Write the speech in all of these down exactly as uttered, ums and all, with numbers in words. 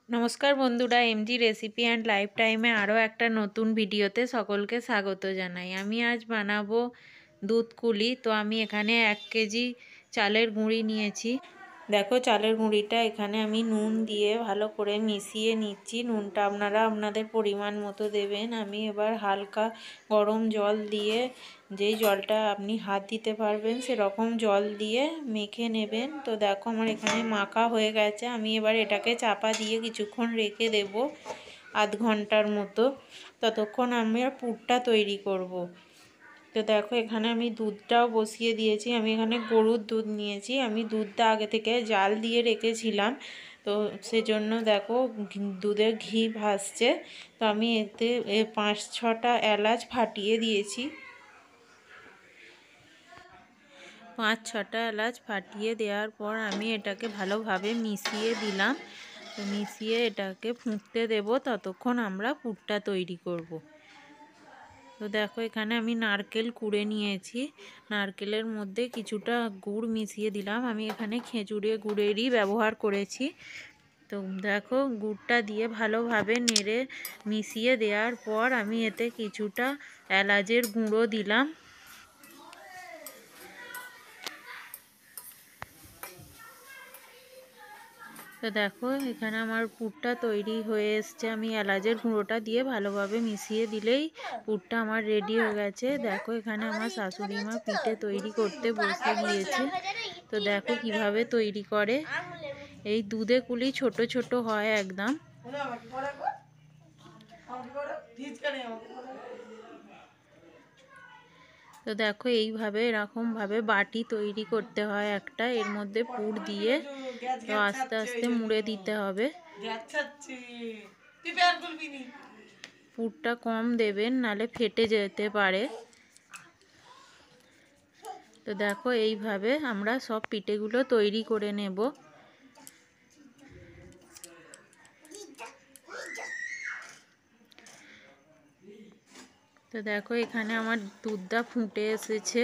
নমস্কার বন্ধুরা, MG recipe and life টাইমে আরও একটা নতুন ভিডিওতে সকলকে স্বাগত জানাই। আমি আজ বানাবো দুধ কুলি। তো আমি এখানে এক কেজি চালের গুঁড়ি নিয়েছি। দেখো, চালের গুঁড়িটা এখানে আমি নুন দিয়ে ভালো করে মিশিয়ে নিচ্ছি। নুনটা আপনারা আপনাদের পরিমাণ মতো দেবেন। আমি এবার হালকা গরম জল দিয়ে, যেই জলটা আপনি হাত দিতে পারবেন সেরকম জল দিয়ে মেখে নেবেন। তো দেখো, আমার এখানে মাখা হয়ে গেছে। আমি এবার এটাকে চাপা দিয়ে কিছুক্ষণ রেখে দেব, আধ ঘন্টার মতো। ততক্ষণ আমি আর পুরটা তৈরি করব। তো দেখো, এখানে আমি দুধটাও বসিয়ে দিয়েছি। আমি এখানে গরুর দুধ নিয়েছি। আমি দুধটা আগে থেকে জাল দিয়ে রেখেছিলাম, তো সেজন্য দেখো দুধের ঘি ভাসছে। তো আমি এতে পাঁচ ছটা এলাচ ফাটিয়ে দিয়েছি। পাঁচ ছটা এলাচ ফাটিয়ে দেওয়ার পর আমি এটাকে ভালোভাবে মিশিয়ে দিলাম। তো মিশিয়ে এটাকে ফুটতে দেব, ততক্ষণ আমরা পুরটা তৈরি করব। তো দেখো, এখানে আমি নারকেল কুড়ে নিয়েছি। নারকেলের মধ্যে কিছুটা গুড় মিশিয়ে দিলাম। আমি এখানে খেজুরে গুড়েরই ব্যবহার করেছি। তো দেখো, গুড়টা দিয়ে ভালোভাবে নেড়ে মিশিয়ে দেওয়ার পর আমি এতে কিছুটা এলাচের গুঁড়ো দিলাম। তো দেখো, এখানে আমার পুরটা তৈরি হয়ে এসছে। আমি এলাচের গুঁড়োটা দিয়ে ভালোভাবে মিশিয়ে দিলেই পুরটা আমার রেডি হয়ে গেছে। দেখো, এখানে আমার শাশুড়ি মা পিঠে তৈরি করতে বসে গিয়েছে। তো দেখো কিভাবে তৈরি করে। এই দুধে কুলি ছোট ছোট হয় একদম। তো দেখো, এইভাবে এরকমভাবে বাটি তৈরি করতে হয় একটা, এর মধ্যে পুর দিয়ে তো আস্তে আস্তে মুড়ে দিতে হবে। পুরটা কম দেবেন, নালে ফেটে যেতে পারে। তো দেখো, এইভাবে আমরা সব পিঠেগুলো তৈরি করে নেব। তো দেখো, এখানে আমার দুধটা ফুটে এসেছে।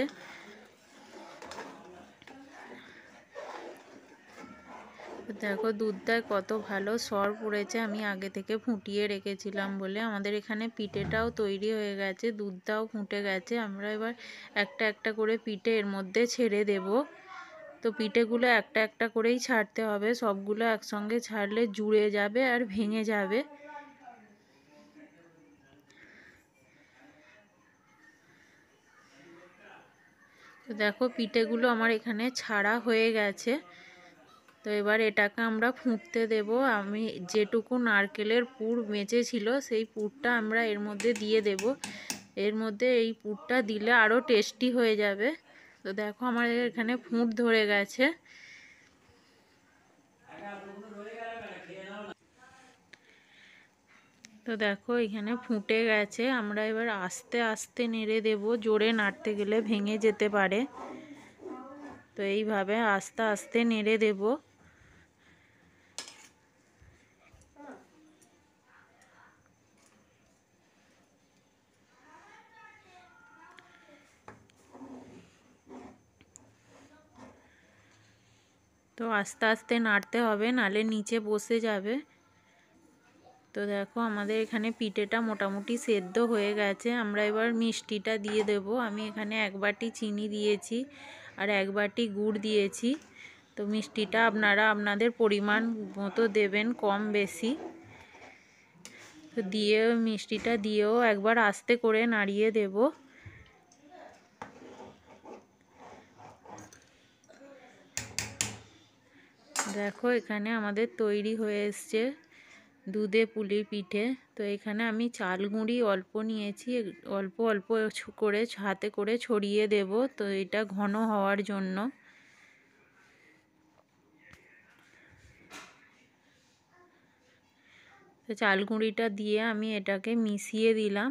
দেখো, দুধটায় কত ভালো সর পড়েছে। আমি আগে থেকে ফুটিয়ে রেখেছিলাম বলে। আমাদের এখানে পিঠেটাও তৈরি হয়ে গেছে, দুধটাও ফুটে গেছে। আমরা এবার একটা একটা করে পিঠে এর মধ্যে ছেড়ে দেব। তো পিঠেগুলো একটা একটা করেই ছাড়তে হবে, সবগুলো একসঙ্গে ছাড়লে জুড়ে যাবে আর ভেঙে যাবে। তো দেখো, পিঠেগুলো আমার এখানে ছাড়া হয়ে গেছে। তো এবার এটাকে আমরা ফুটতে দেব। আমি যেটুকু নারকেলের পুর বেঁচে ছিল সেই পুরটা আমরা এর মধ্যে দিয়ে দেব। এর মধ্যে এই পুরটা দিলে আরও টেস্টি হয়ে যাবে। তো দেখো, আমার এখানে ফুট ধরে গেছে। তো দেখো, এখানে ফুটে গেছে। আমরা এবার আস্তে আস্তে নেড়ে দেব, জোরে নাড়তে গেলে ভেঙে যেতে পারে। তো এইভাবে আস্তে আস্তে নেড়ে দেব। তো আস্তে আস্তে নাড়তে হবে, নালে নিচে বসে যাবে। তো দেখো, আমাদের এখানে পিঠেটা মোটামুটি সেদ্ধ হয়ে গেছে। আমরা এবার মিষ্টিটা দিয়ে দেব। আমি এখানে এক বাটি চিনি দিয়েছি আর এক বাটি গুড় দিয়েছি। তো মিষ্টিটা আপনারা আপনাদের পরিমাণ মতো দেবেন, কম বেশি। তো দিয়ে মিষ্টিটা দিয়েও একবার আস্তে করে নাড়িয়ে দেব। দেখো, এখানে আমাদের তৈরি হয়ে এসছে দুধে পুলি পিঠে। তো এখানে আমি চাল গুঁড়ি অল্প নিয়েছি, অল্প অল্প করে হাতে করে ছড়িয়ে দেব, তো এটা ঘন হওয়ার জন্য। তো চাল গুঁড়িটা দিয়ে আমি এটাকে মিশিয়ে দিলাম।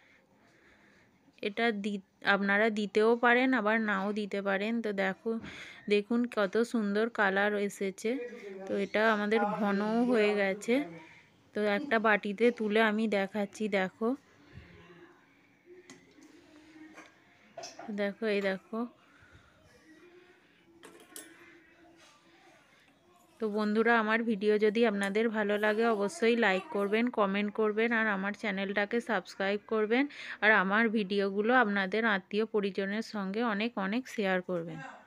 এটা দি আপনারা দিতেও পারেন, আবার নাও দিতে পারেন। তো দেখো, দেখুন কত সুন্দর কালার এসেছে। তো এটা আমাদের ঘনও হয়ে গেছে। তো একটা বাটিতে তুলে আমি দেখাচ্ছি। দেখো দেখো এই দেখো। তো তো বন্ধুরা, আমার ভিডিও যদি আপনাদের ভালো লাগে অবশ্যই লাইক করবেন, কমেন্ট করবেন আর আমার চ্যানেলটাকে সাবস্ক্রাইব করবেন। আর আমার ভিডিওগুলো আপনাদের আত্মীয় পরিজনের সঙ্গে অনেক অনেক শেয়ার করবেন।